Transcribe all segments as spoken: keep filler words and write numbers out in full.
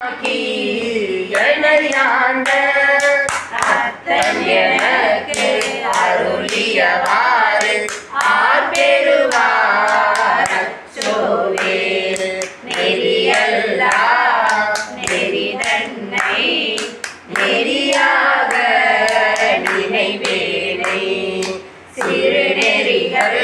எனையாண்ட அத்தன் எனக்கு அருளியவாறு ஆர்பெறுவார் அச்சோவே நெறியல்லா நெறிதன்னை நெறியாக நினைவேனை சிறு நெறிகள்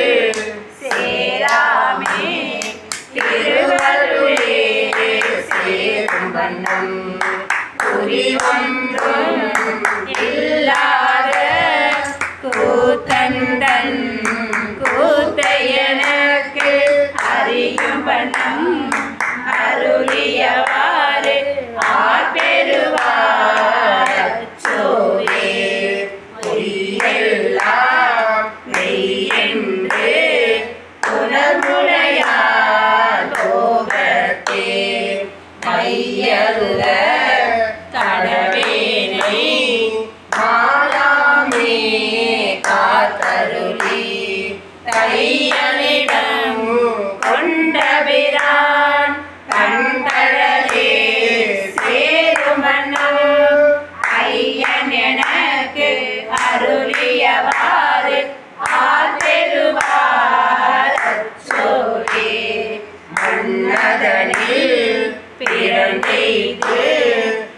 சேராமே திருவருளே சேரும் வண்ணம் குறி ஒன்றும் இல்லாத கூத்தண்டன் கூத்தை எனக்கு அறியும் வண்ணம் அருளியவாறு ஆர்பெறுவார் அச்சோவே பொய்யெல்லாம் மெய்யென்று புனர்முனையார் லோகத்தே மையருள கடவேனை மாலாமே காத்தருளி தையனிடம் கொண்டபிரான் கண்டழலே சேரும் வண்ணம் ஐயன் எனக்கு அருளியவாறு ஆர்பெறுவார் அச்சோவே மன்னதனில் பிறந்தெய்து